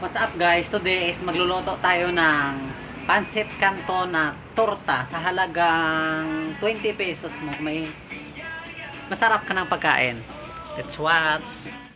What's up guys? Today is magluluto tayo ng pancit canton na torta sa halagang 20 pesos mo. May masarap ka ng pagkain. Let's watch!